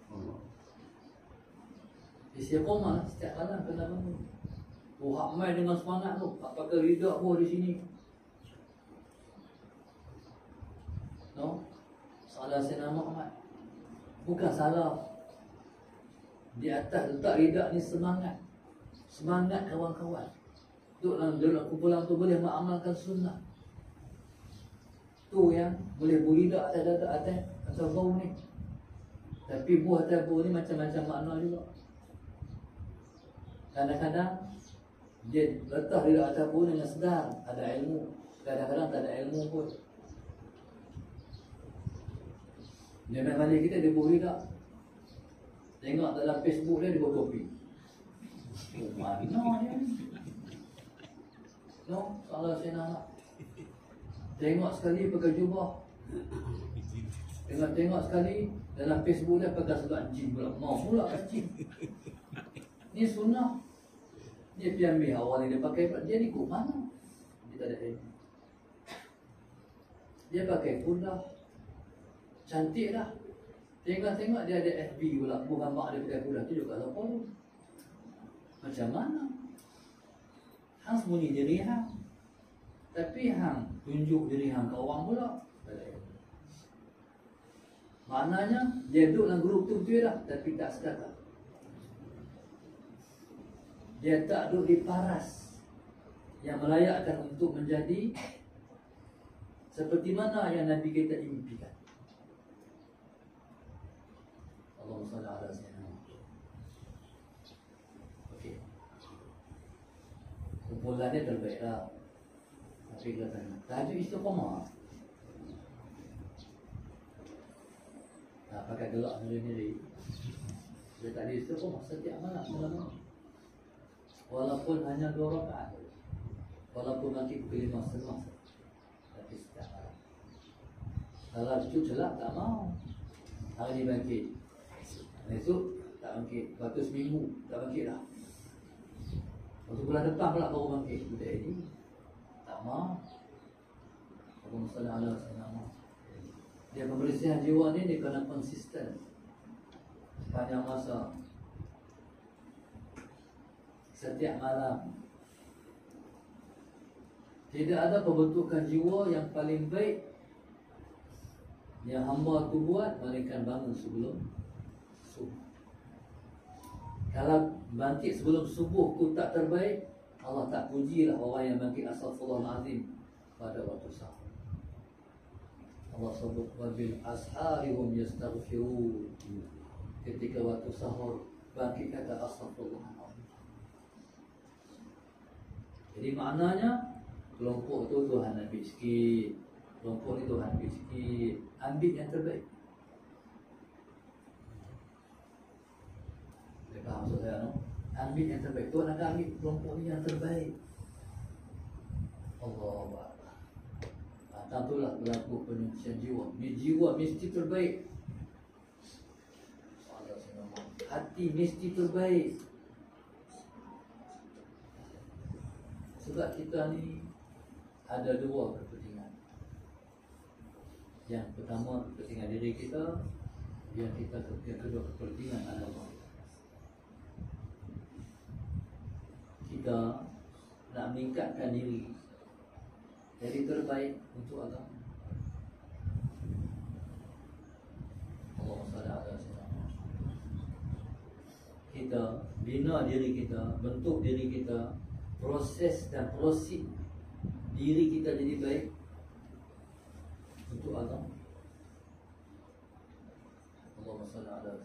Istiqamah setiap malam kena bangun. Oh, hak mai dengan semangat tu, tak pakai ridak pun di sini. No? Salah sayyidina Muhammad. Bukan salah. Di atas letak ridak ni semangat. Semangat kawan-kawan. Duduk dalam, dalam kumpulan tu boleh mengamalkan sunnah. Tu yang boleh beridak atas dada atas atas bau ni. Tapi buah atas bau ni macam-macam makna juga. Kadang-kadang dia letak ridak atas bau dengan sedar, ada ilmu. Kadang-kadang tak ada ilmu pun. Dia nak balik kita, dia buah ridak. Tengok dalam Facebook dia, dia buat kopi. Oh, mana dia ni? No, salah saya nak. Tengok sekali pakai jubah. Tengok-tengok sekali dalam Facebook dia pakai seluar jin pula. Mau pula pakai jin. Ni sunnah. Dia pergi ambil awal ni dia pakai, dia ni ikut mana? Dia tak ada ilmu. Dia pakai pula. Cantik dah. Tengok-tengok dia ada F B pula, bukan mak dia pakai kuda tu juga apa tu. Macam mana? Hang sembunyi diri hang, tapi hang tunjuk diri hang ke orang pula. Maknanya dia duduk dalam grup tu betul dah, tapi tak sekadar. Dia tak duduk di paras yang melayakkan untuk menjadi seperti mana yang Nabi kita impikan. Allahumma shalli ala sayyidina Muhammad. Okey. Kumpulan dia terbaik lah. Tapi kita tanya, tahajud istiqamah. Nah, pakai gelak sendiri-sendiri. Dia tak ada istiqamah setiap malam malam. Walaupun hanya dua rakaat. Walaupun nanti pukul lima setengah. Tapi setiap malam. Kalau cucu celak tak mau. Hari ni bangkit. Esok tak bangkit. Lepas tu seminggu tak bangkit dah. Lepas tu bulan depan pula baru bangkit. Budak ini tak mau. Allahumma shalli ala sayyidina Muhammad. Dia pembersihan jiwa ni dia kena konsisten sepanjang masa. Setiap malam. Tidak ada pembentukan jiwa yang paling baik yang hamba tu buat melainkan bangun sebelum subuh. Kalau bangkit sebelum subuh tu tak terbaik, Allah tak pujilah orang yang bangkit astaghfirullahalazim pada waktu sahur. Allah sebut wabil asharihum yastaghfirun. Ketika waktu sahur bangkit kata astaghfirullahalazim. Jadi maknanya kelompok tu Tuhan ambil sikit, kelompok ni Tuhan ambil sikit, ambil yang terbaik. Faham maksud saya no? Ambil yang terbaik. Tuhan akan ambil kelompok ni yang terbaik. Allah Akbar. Tentulah berlaku penyucian jiwa. Ni jiwa mesti terbaik. Allah SWT. hati mesti terbaik. Sebab kita ni ada dua kepentingan. Yang pertama kepentingan diri kita, yang kita yang kedua kepentingan agama. Kita nak meningkatkan diri jadi terbaik untuk agama. Allah Subhanahu. Kita bina diri kita, bentuk diri kita, proses dan prosedur diri kita jadi baik untuk agama. Allah Subhanahu.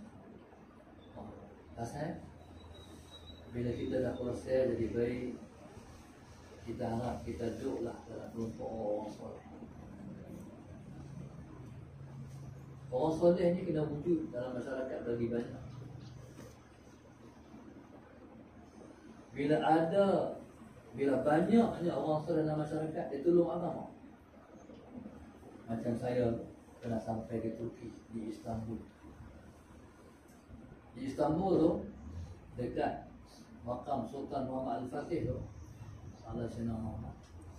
Pasal bila kita dah proses jadi baik, kita harap kita duduklah dalam kelompok orang soleh. Orang soleh ni kena wujud dalam masyarakat bagi banyak. Bila ada, bila banyaknya orang soleh dalam masyarakat, dia tolong agama. Macam saya pernah sampai di Turki, di Istanbul. Di Istanbul tu, dekat makam Sultan Muhammad Al-Fatih tu, Allah Sayyidina Muhammad.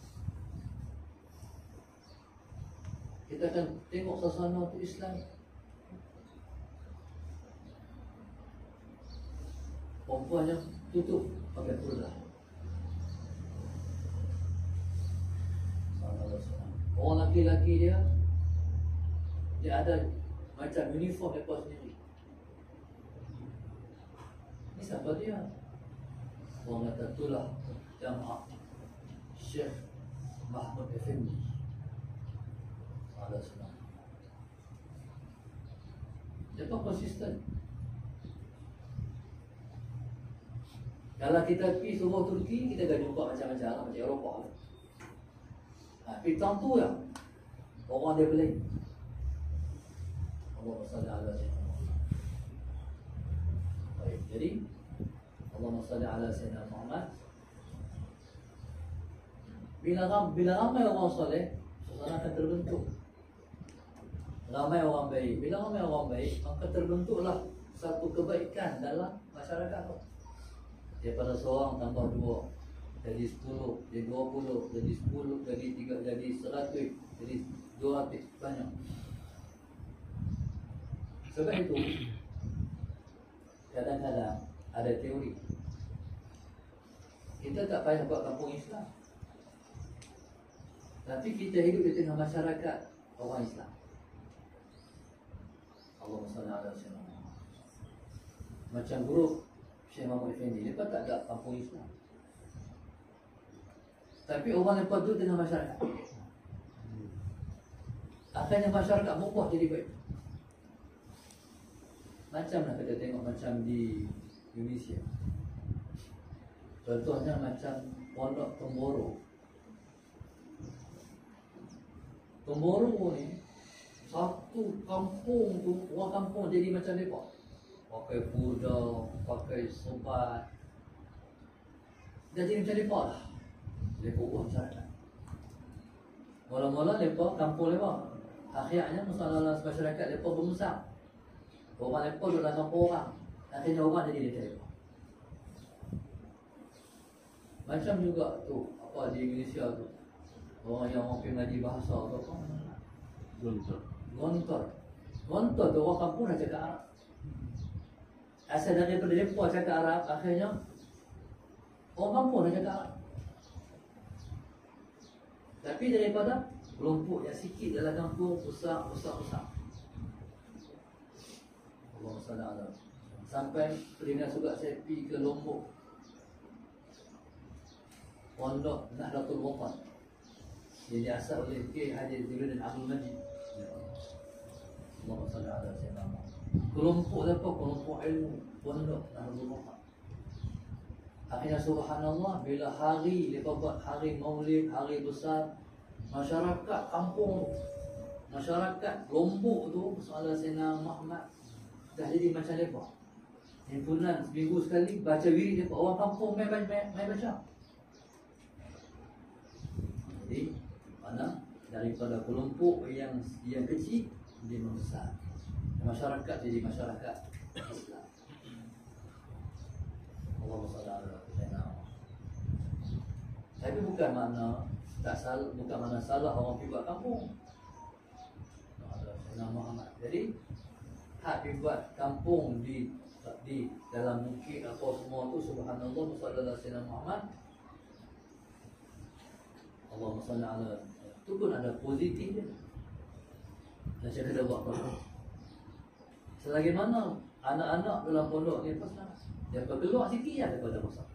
Kita akan tengok suasana tu Islam. Perempuan yang tutup pakai kurdah. Orang laki-laki dia, dia ada macam uniform mereka sendiri. Ini siapa dia? Orang kata itulah Jamaah Syekh Mahmud Effendi. Ada senang. Mereka konsisten. Kalau kita pergi seluruh Turki, kita akan jumpa macam-macam lah, macam Eropah lah. Tapi tentu ya, orang dia beli. Allah salli ala sayyidina Muhammad. Baik, jadi Allah salli ala sayyidina Muhammad. Bila ram, bila ramai orang soleh, suasana akan terbentuk. Ramai orang baik. Bila ramai orang baik, maka terbentuklah satu kebaikan dalam masyarakat tu. Daripada seorang tambah dua, jadi sepuluh, jadi dua puluh, jadi sepuluh, jadi tiga, jadi seratus, jadi dua ratus, banyak. Sebab itu, kadang-kadang ada teori. Kita tak payah buat kampung Islam, tapi kita hidup di tengah masyarakat orang Islam. Allahumma salli ala sayyidina. Macam grup Syekh Mahmud Effendi, mereka tak ada kampung Islam, tapi orang mereka duduk tengah masyarakat. Akhirnya masyarakat berubah jadi baik. Macamlah kita tengok macam di Indonesia. Contohnya macam Pondok Temboro. Temboro ni satu kampung tu, orang kampung jadi macam mereka. Pakai kuda, pakai sobat. Dah jadi macam mereka lah. Mereka ubah masyarakat. Mula-mula mereka kampung mereka, akhirnya masalah masyarakat mereka bermusang. Orang mereka duduk dalam kampung orang, akhirnya orang jadi macam mereka. Macam juga tu, apa di Indonesia tu, orang yang orang pergi ngaji bahasa tu apa? Gontor. Gontor. Gontor tu orang kampung dah cakap Arab. Asal daripada mereka cakap Arab, akhirnya orang kampung dah cakap Arab. Tapi daripada kelompok yang sikit dalam kampung, besar, besar, besar. Allah Subhanahu. Sampai pernah juga saya pergi ke Lombok, Pondok Nahdlatul Watan, yang diasas oleh K. Haji Zainuddin Abdul Majid. Allah Subhanahu. Kelompok apa? Kelompok ilmu, Pondok Nahdlatul Watan. Akhirnya subhanallah, bila hari mereka buat hari maulid, hari besar, masyarakat kampung, masyarakat Lombok tu, soalan Sayyidina Muhammad dah jadi macam mereka. Himpunan seminggu sekali baca wirid mereka. Orang kampung main, main, main, main baca. Jadi mana daripada kelompok yang yang kecil dia membesar, masyarakat jadi masyarakat Islam. Allahumma salli ala Sayyidina Muhammad. Tapi bukan makna tak salah, bukan makna salah orang pergi buat kampung. Sayyidina Muhammad. Jadi hak pergi buat kampung di di dalam bukit apa semua tu, subhanallah sallallahu alaihi wasallam Muhammad. Allahumma salli ala, tu pun ada positif dia. Dan saya kena buat apa? Selagi mana anak-anak dalam pondok ni apa senang? Dia keluar sikit je daripada masak.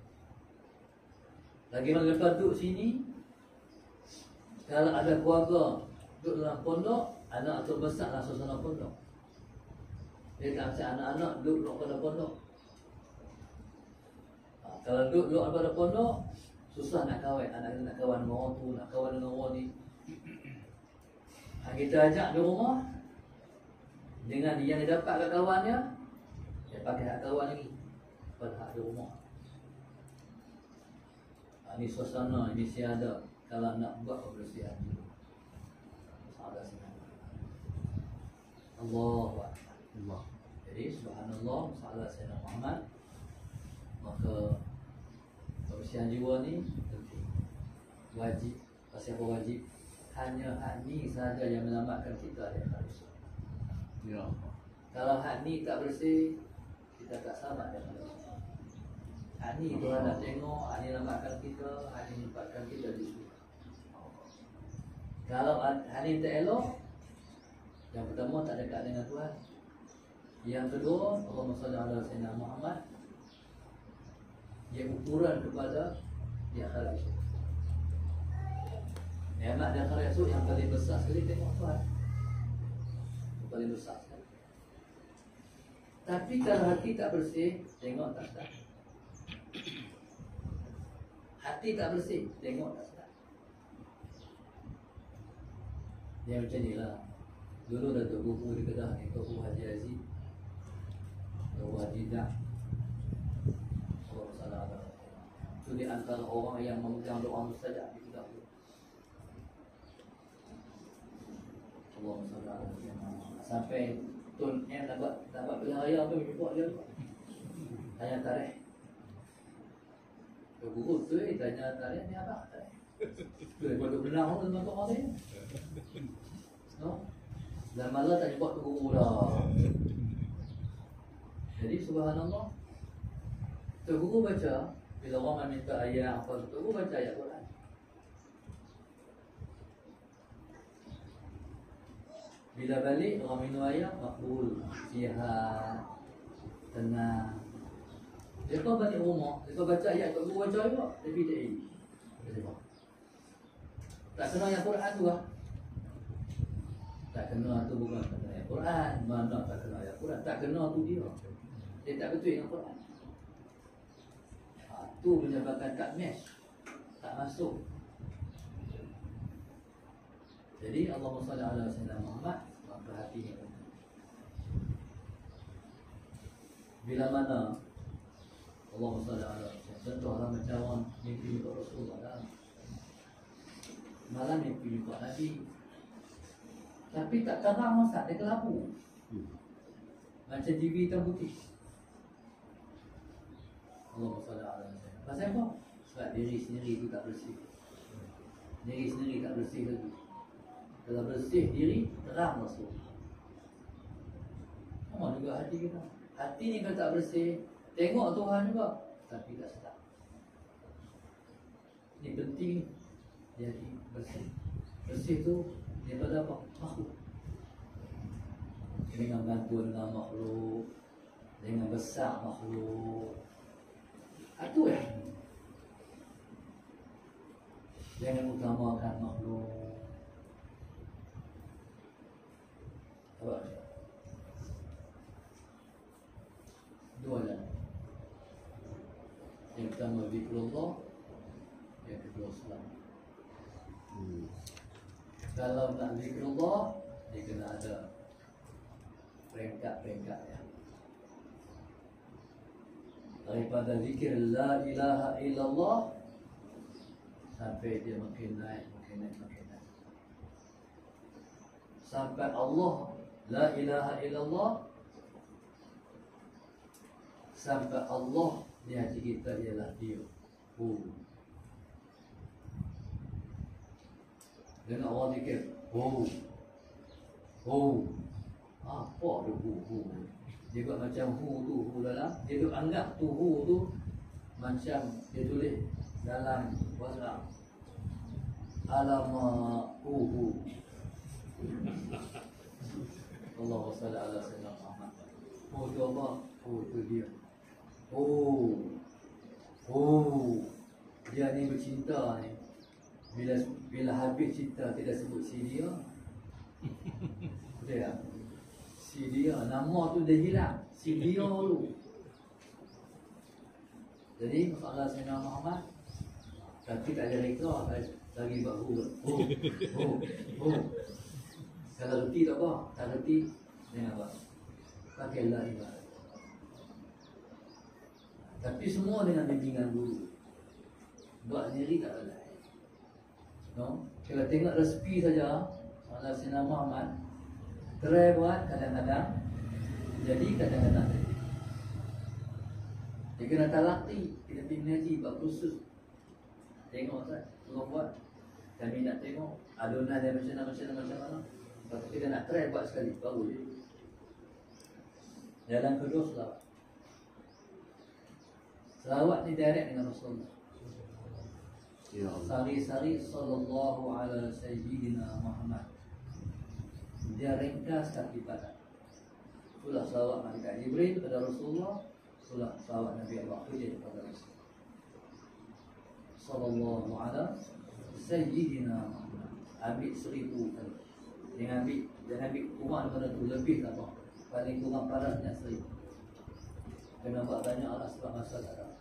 Lagi mana lepas duduk sini, kalau ada keluarga duduk dalam pondok, anak tu besar lah suasana pondok. Dia tak macam anak-anak duduk pada pondok. Ha, kalau duduk pada pondok, susah nak kawan. Anak nak kawan dengan orang tu, nak kawan dengan orang ni. Ha, kita ajak di rumah, dengan yang dia dapat kat kawan dia, dia pakai hak kawan lagi pada hak di rumah. Ha, ini suasana, ini siada. Kalau nak buat kebersihan dulu, sahaja senang. Allahu Akbar. Allah. Jadi subhanallah sahaja Sayyidina Muhammad. Maka kebersihan jiwa ni penting, wajib. Pasal apa wajib? Hanya hak ni sahaja yang menyelamatkan kita dari manusia. Ya. Kalau hak ni tak bersih, kita tak selamat dari manusia. Hak ni Tuhan nak tengok, hak ni selamatkan kita, hak ni menyelamatkan kita di syurga. Kalau hak ni tak elok, yang pertama tak dekat dengan Tuhan. Yang kedua, Allahumma salli ala Sayyidina Muhammad, dia ukuran kepada di akhirat esok. Nikmat di akhirat esok yang paling besar sekali tengok Tuhan. Yang paling besar sekali. Tapi kalau hati tak bersih, tengok tak sedap. Hati tak bersih, tengok tak sedap. Dia macam ni lah. Dulu Datuk Guru di Kedah ni, Tok Guru Haji Aziz, Tok Guru Haji Dah, Allah salah Allah. Itu di antara orang yang memegang doa mustajab di Kedah tu. Allah salah Allah. Sampai Tun M dapat dapat pilihan raya tu jumpa dia tu. Tanya tarikh. Tok Guru tu eh tanya tarikh ni apa? Tu dia duduk benar tu tuan-tuan orang ni. No? Dan malah tak jumpa Tok Guru dah. Jadi subhanallah, Tok Guru baca, bila orang minta ayat apa, Tok Guru baca ayat Quran. Bila balik, orang minum ayat, makbul, sihat, tenang. Mereka balik rumah, mereka baca ayat Tok Guru baca juga, tapi tak ini. Tak kena ayat Quran tu lah. Tak kena tu bukan tak kena ayat Quran. Mana tak kena ayat Quran? Tak kena tu dia. Dia tak betul dengan Quran. Ha, tu menyebabkan tak match, tak masuk. Jadi Allahumma salli ala Sayyidina Muhammad. Maka hatinya penting. Bila mana Allahumma salli ala Sayyidina, contohlah macam orang mimpi untuk Rasulullah dah. Malam mimpi untuk Nabi, tapi tak terang masak, dia kelabu. Macam T V hitam putih. Allahumma salli ala Sayyidina. Pasal apa? Sebab diri sendiri itu tak bersih. Diri sendiri tak bersih lagi. Kalau bersih diri, terang masuk. Sama juga hati kita. Hati ni kalau tak bersih, tengok Tuhan juga, tapi tak sedap. Ini penting. Jadi bersih. Bersih tu daripada apa? Makhluk. Dengan bantuan dengan makhluk, dengan besar makhluk. Itu ya. Jangan utamakan makhluk. Apa? Dua jalan. Yang pertama zikrullah, yang kedua salam. Hmm. Kalau nak zikrullah, dia kena ada peringkat-peringkat ya. Daripada zikir la ilaha illallah sampai dia makin naik, makin naik, makin naik. Sampai Allah la ilaha illallah, sampai Allah di hati kita ialah dia. Oh. Dengan orang fikir, oh, oh, apa tu hu hu? Dia buat macam hu tu, hu dalam. Dia tu anggap tu hu tu macam dia tulis dalam WhatsApp. Alamak hu hu. Allahumma salli ala sayyidina Muhammad. Oh tu Allah, oh tu dia. Oh, oh, dia ni bercinta ni. Bila bila habis cinta tidak sebut si dia. Betul tak? Si dia, nama tu dah hilang. Si dia tu. Jadi masalah Sayyidina Muhammad, tapi tak ada reka, lagi buat hu. Oh, oh, oh. Kalau reti tak apa, tak reti dengan apa? Pakai la ilaha. Tapi semua dengan bimbingan guru. Buat sendiri tak boleh. No? Kalau tengok resipi saja, Allah Sayyidina Muhammad try buat kadang-kadang jadi kadang-kadang jadi. Dia kena talaqi, kita pergi mengaji, buat kursus. Tengok tak, tolong buat. Kami nak tengok adunan dia macam mana, macam mana, macam mana. Lepas tu kita nak try buat sekali, baru dia. Jalan kedua selawat. Selawat ni direct dengan Rasulullah. Ya Allah. Sari-sari sallallahu ala sayyidina Muhammad. Dia ringkas kaki badan. Itulah salawat malaikat Jibril kepada Rasulullah. Itulah salawat Nabi Allah Khidir kepada Rasulullah sallallahu ala sayyidina Muhammad. Ambil seribu kali. Jangan ambil, jangan ambil kurang daripada tu, lebih tak apa. Paling kurang parasnya seribu. Kena buat banyak Allah sebab masa tak ada.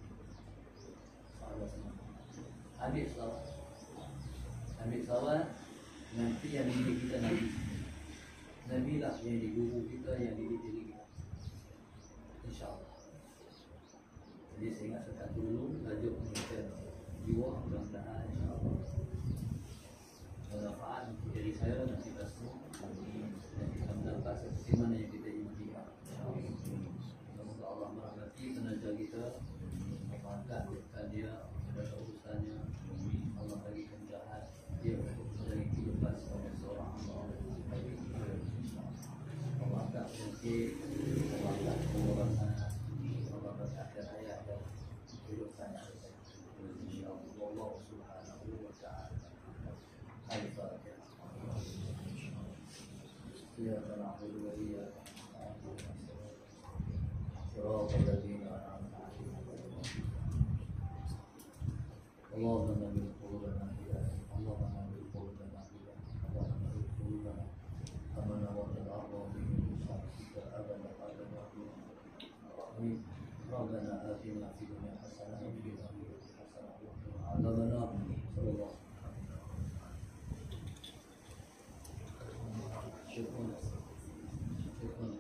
Ambil selawat. Ambil selawat. Nanti yang didik kita Nabi. Nabi lah yang di guru kita, yang didik diri kita. InsyaAllah. Jadi saya ingat sekat dulu tajuk pendidikan jiwa, mudah-mudahan insyaAllah bermanfaat untuk diri saya dan kita semua. Dan kita mendapat seperti mana yang kita impikan. Semoga Allah merahmati tenaga kita, memaafkan dia pada urusannya. Allah bagi kemudahan dia untuk menjalani kehidupan sebagai seorang hamba. Allah akan mungkin Allah akan mengurangi Allah akan hayat dan kehidupan insyaAllah. Allah subhanahu wa ta'ala. Al-Fatihah. Iyyaka na'budu wa iyyaka nasta'in. Shiratal ladzina an'amta 'alaihim. اللهم نبي قلوبنا هداية، اللهم نبي قلوبنا هداية، اللهم نبي قلوبنا كما نورت الأرض بهم شمسك أبدا أبدا آمين. ربنا آتنا في الدنيا حسنة وفي الآخرة حسنة وقنا عذاب النار. صلى الله عليه وسلم. شكرا شكرا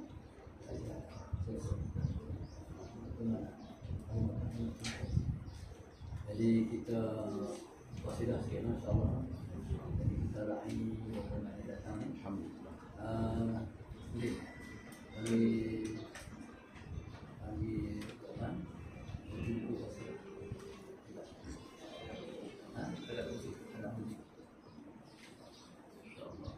Jadi kita wasilah sikit insyaAllah. Jadi kita rahi orang yang datang ni. Alhamdulillah. Uh, Boleh Bagi Bagi Tuan Berjumpa wasilah. Ha? Ada uji Ada uji InsyaAllah.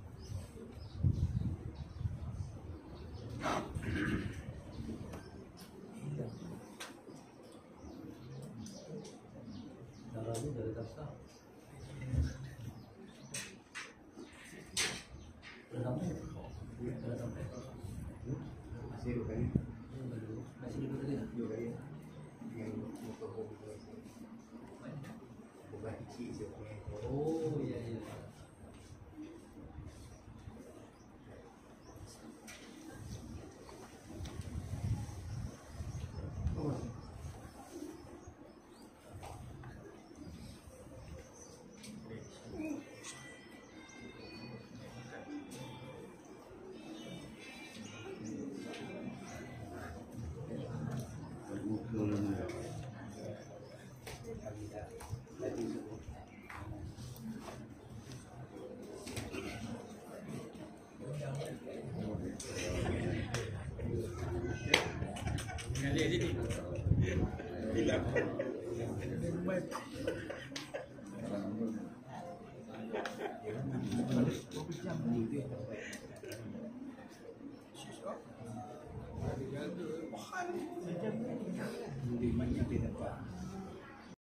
Darah ni dari kasar. Dah sampai? Dah sampai? Masih dua kali. Masih dua kali tak? Dua kali. Yang motor home tu. Bukan kecil je punya. Oh, ya, ya. Berapa jam ni dia sampai? Sejam ni. Lebih banyak dia dapat.